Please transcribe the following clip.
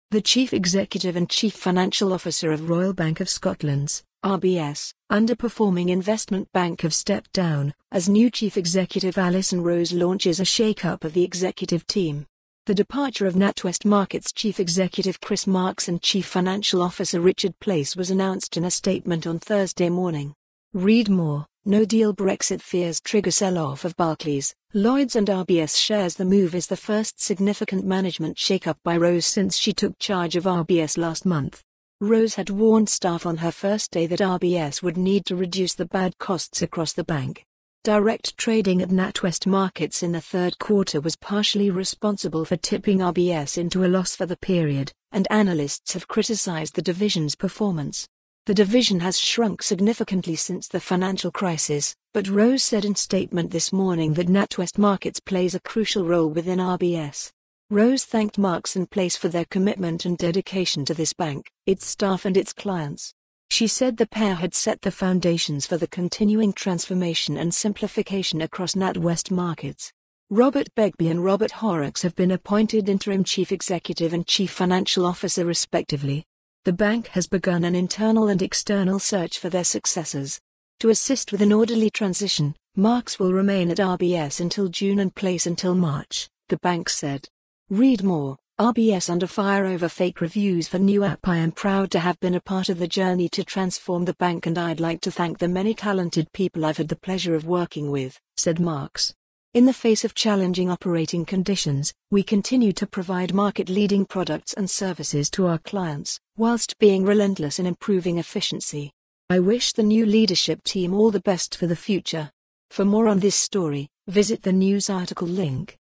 The Chief Executive and Chief Financial Officer of Royal Bank of Scotland's RBS, underperforming investment bank, have stepped down, as new Chief Executive Alison Rose launches a shakeup of the executive team. The departure of Natwest Markets Chief Executive Chris Marks and Chief Financial Officer Richard Place was announced in a statement on Thursday morning. Read more. No-deal Brexit fears trigger sell-off of Barclays, Lloyds and RBS shares. The move is the first significant management shakeup by Rose since she took charge of RBS last month. Rose had warned staff on her first day that RBS would need to reduce the bad costs across the bank. Direct trading at Natwest Markets in the third quarter was partially responsible for tipping RBS into a loss for the period, and analysts have criticised the division's performance. The division has shrunk significantly since the financial crisis, but Rose said in statement this morning that Natwest Markets plays a crucial role within RBS. Rose thanked Marks and Place for their commitment and dedication to this bank, its staff and its clients. She said the pair had set the foundations for the continuing transformation and simplification across Natwest Markets. Begbie and Robert Horrocks have been appointed interim Chief Executive and Chief Financial Officer respectively. The bank has begun an internal and external search for their successors. To assist with an orderly transition, Marks will remain at RBS until June and Place until March, the bank said. Read more. RBS under fire over fake reviews for new app. I am proud to have been a part of the journey to transform the bank, and I'd like to thank the many talented people I've had the pleasure of working with, said Marks. In the face of challenging operating conditions, we continue to provide market-leading products and services to our clients, whilst being relentless in improving efficiency. I wish the new leadership team all the best for the future. For more on this story, visit the news article link.